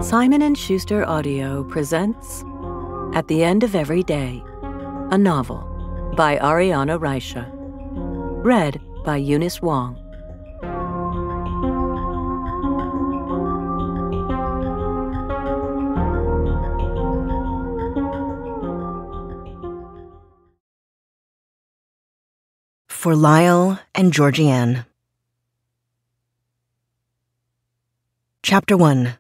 Simon & Schuster Audio presents At the End of Every Day, a novel by Arianna Reiche, read by Eunice Wong. For Lyle and Georgianne. Chapter 1.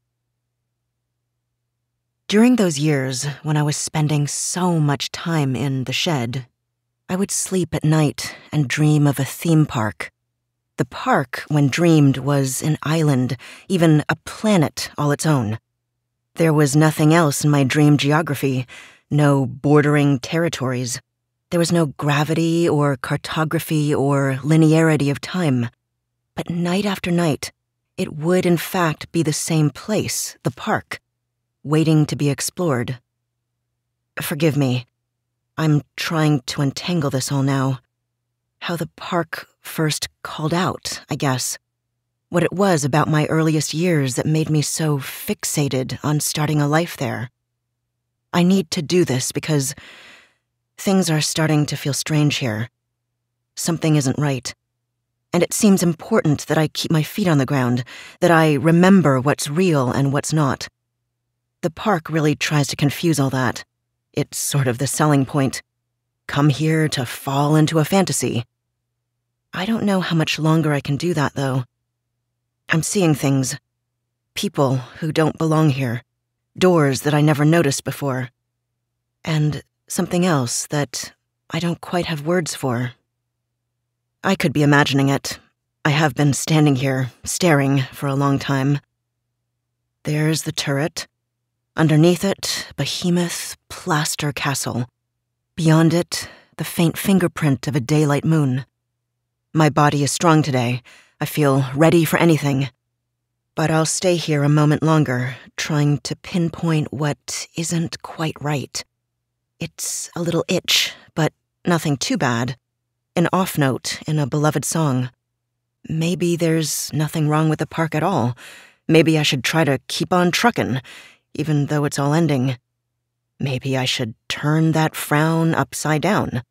During those years when I was spending so much time in the shed, I would sleep at night and dream of a theme park. The park, when dreamed, was an island, even a planet all its own. There was nothing else in my dream geography, no bordering territories. There was no gravity or cartography or linearity of time. But night after night, it would in fact be the same place, the park, waiting to be explored. Forgive me. I'm trying to untangle this all now. How the park first called out, I guess. What it was about my earliest years that made me so fixated on starting a life there. I need to do this because things are starting to feel strange here. Something isn't right. And it seems important that I keep my feet on the ground, that I remember what's real and what's not. The park really tries to confuse all that. It's sort of the selling point. Come here to fall into a fantasy. I don't know how much longer I can do that, though. I'm seeing things. People who don't belong here. Doors that I never noticed before. And something else that I don't quite have words for. I could be imagining it. I have been standing here, staring for a long time. There's the turret. Underneath it, behemoth, plaster castle. Beyond it, the faint fingerprint of a daylight moon. My body is strong today. I feel ready for anything. But I'll stay here a moment longer, trying to pinpoint what isn't quite right. It's a little itch, but nothing too bad. An off note in a beloved song. Maybe there's nothing wrong with the park at all. Maybe I should try to keep on truckin', even though it's all ending. Maybe I should turn that frown upside down.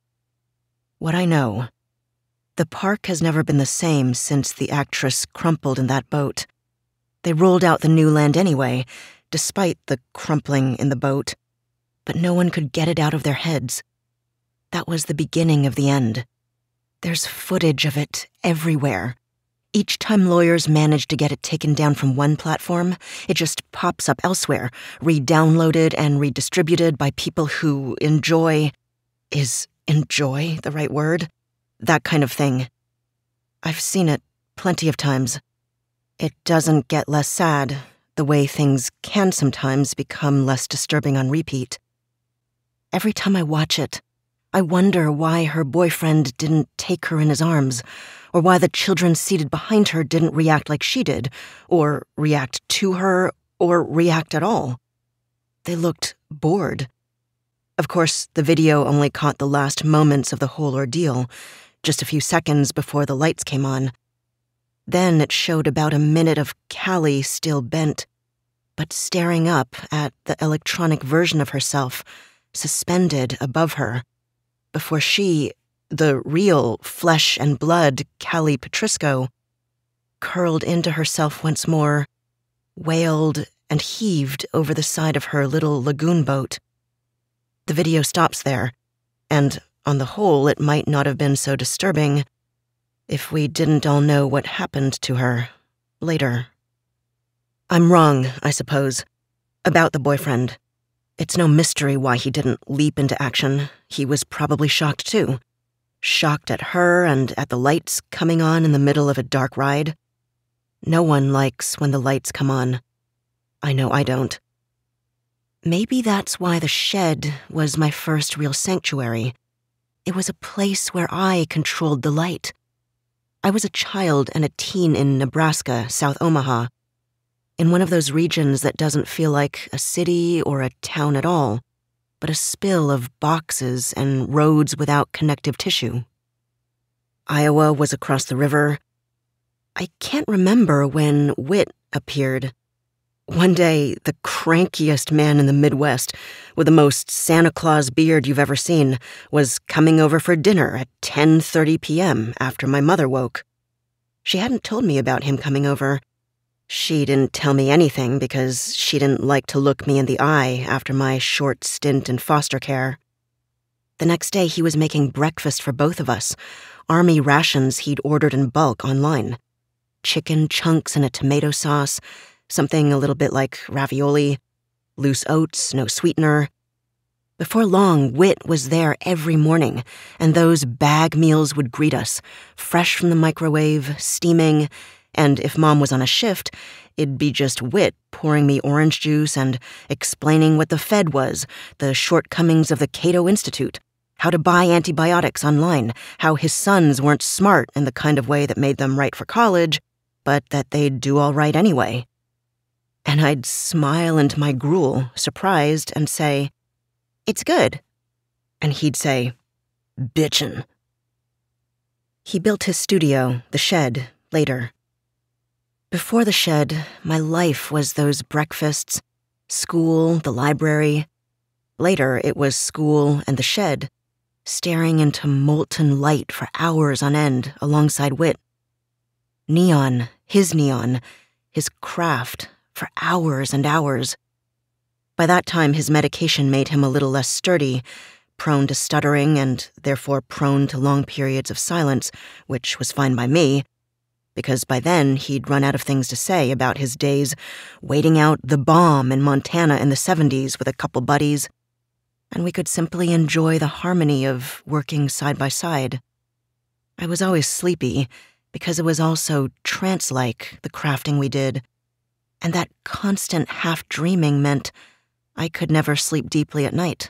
What I know, the park has never been the same since the actress crumpled in that boat. They rolled out the new land anyway, despite the crumpling in the boat. But no one could get it out of their heads. That was the beginning of the end. There's footage of it everywhere. Each time lawyers manage to get it taken down from one platform, it just pops up elsewhere, re-downloaded and redistributed by people who enjoy... Is enjoy the right word? That kind of thing. I've seen it plenty of times. It doesn't get less sad, the way things can sometimes become less disturbing on repeat. Every time I watch it, I wonder why her boyfriend didn't take her in his arms, or why the children seated behind her didn't react like she did, or react to her, or react at all. They looked bored. Of course, the video only caught the last moments of the whole ordeal, just a few seconds before the lights came on. Then it showed about a minute of Callie still bent, but staring up at the electronic version of herself, suspended above her, before she, the real flesh and blood Callie Petrisco, curled into herself once more, wailed and heaved over the side of her little lagoon boat. The video stops there, and on the whole it might not have been so disturbing if we didn't all know what happened to her later. I'm wrong, I suppose, about the boyfriend. It's no mystery why he didn't leap into action. He was probably shocked too. Shocked at her and at the lights coming on in the middle of a dark ride. No one likes when the lights come on. I know I don't. Maybe that's why the shed was my first real sanctuary. It was a place where I controlled the light. I was a child and a teen in Nebraska, South Omaha. In one of those regions that doesn't feel like a city or a town at all, but a spill of boxes and roads without connective tissue. Iowa was across the river. I can't remember when Wit appeared. One day, the crankiest man in the Midwest, with the most Santa Claus beard you've ever seen, was coming over for dinner at 10:30 p.m. after my mother woke. She hadn't told me about him coming over. She didn't tell me anything because she didn't like to look me in the eye after my short stint in foster care. The next day, he was making breakfast for both of us, army rations he'd ordered in bulk online. Chicken chunks in a tomato sauce, something a little bit like ravioli, loose oats, no sweetener. Before long, Wit was there every morning, and those bag meals would greet us, fresh from the microwave, steaming, and if Mom was on a shift, it'd be just Wit pouring me orange juice and explaining what the Fed was, the shortcomings of the Cato Institute, how to buy antibiotics online, how his sons weren't smart in the kind of way that made them right for college, but that they'd do all right anyway. And I'd smile into my gruel, surprised, and say, "It's good." And he'd say, "Bitchin'." He built his studio, the shed, later. Before the shed, my life was those breakfasts, school, the library. Later, it was school and the shed, staring into molten light for hours on end alongside Wit. Neon, his craft, for hours and hours. By that time, his medication made him a little less sturdy, prone to stuttering and therefore prone to long periods of silence, which was fine by me, because by then he'd run out of things to say about his days waiting out the bomb in Montana in the 70s with a couple buddies, and we could simply enjoy the harmony of working side by side. I was always sleepy because it was also trance-like, the crafting we did, and that constant half-dreaming meant I could never sleep deeply at night.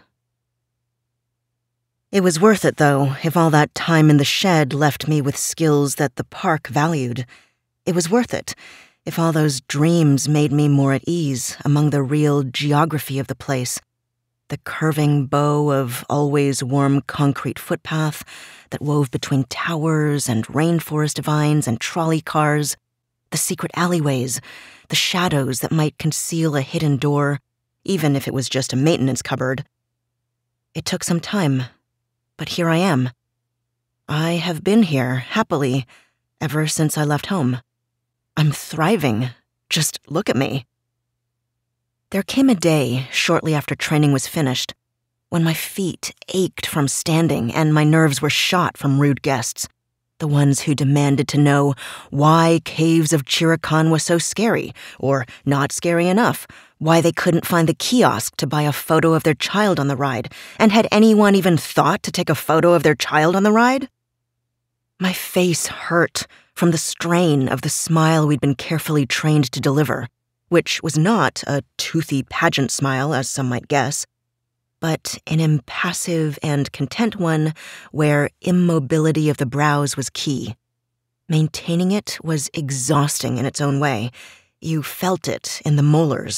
It was worth it, though, if all that time in the shed left me with skills that the park valued. It was worth it, if all those dreams made me more at ease among the real geography of the place. The curving bow of always warm concrete footpath that wove between towers and rainforest vines and trolley cars, the secret alleyways, the shadows that might conceal a hidden door, even if it was just a maintenance cupboard. It took some time, but here I am. I have been here, happily, ever since I left home. I'm thriving. Just look at me. There came a day, shortly after training was finished, when my feet ached from standing and my nerves were shot from rude guests. The ones who demanded to know why Caves of Chiracan was so scary, or not scary enough, why they couldn't find the kiosk to buy a photo of their child on the ride, and had anyone even thought to take a photo of their child on the ride? My face hurt from the strain of the smile we'd been carefully trained to deliver, which was not a toothy pageant smile, as some might guess, but an impassive and content one where immobility of the brows was key. Maintaining it was exhausting in its own way. You felt it in the molars.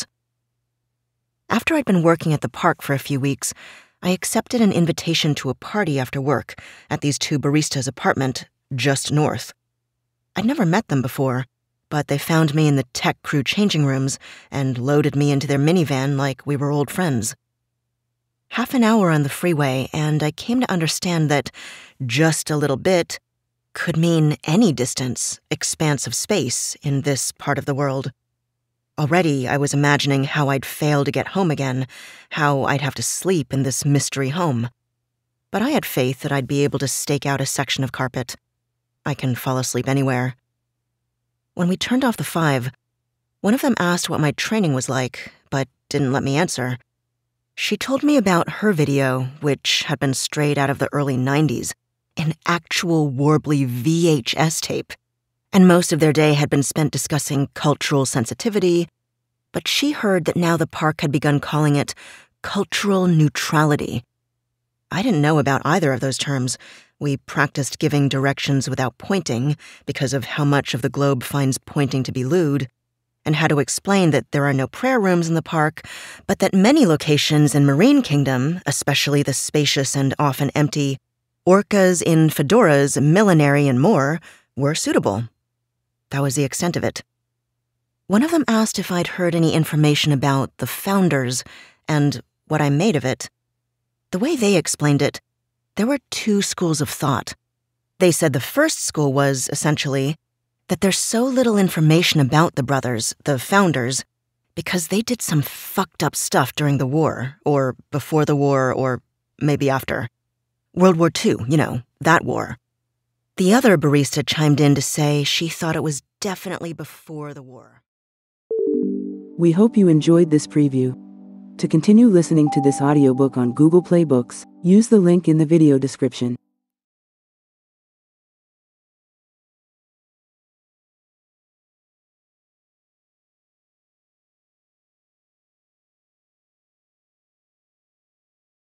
After I'd been working at the park for a few weeks, I accepted an invitation to a party after work at these two baristas' apartment just north. I'd never met them before, but they found me in the tech crew changing rooms and loaded me into their minivan like we were old friends. Half an hour on the freeway, and I came to understand that just a little bit could mean any distance, expanse of space in this part of the world. Already, I was imagining how I'd fail to get home again, how I'd have to sleep in this mystery home. But I had faith that I'd be able to stake out a section of carpet. I can fall asleep anywhere. When we turned off the 5, one of them asked what my training was like, but didn't let me answer. She told me about her video, which had been straight out of the early 90s, an actual warbly VHS tape, and most of their day had been spent discussing cultural sensitivity, but she heard that now the park had begun calling it cultural neutrality. I didn't know about either of those terms. We practiced giving directions without pointing because of how much of the globe finds pointing to be lewd, and how to explain that there are no prayer rooms in the park, but that many locations in Marine Kingdom, especially the spacious and often empty orcas in fedoras, millinery and more, were suitable. That was the extent of it. One of them asked if I'd heard any information about the founders and what I made of it. The way they explained it, there were two schools of thought. They said the first school was, essentially, that there's so little information about the brothers, the founders, because they did some fucked up stuff during the war, or before the war, or maybe after. World War II, that war. The other barista chimed in to say she thought it was definitely before the war. We hope you enjoyed this preview. To continue listening to this audiobook on Google Play Books, use the link in the video description.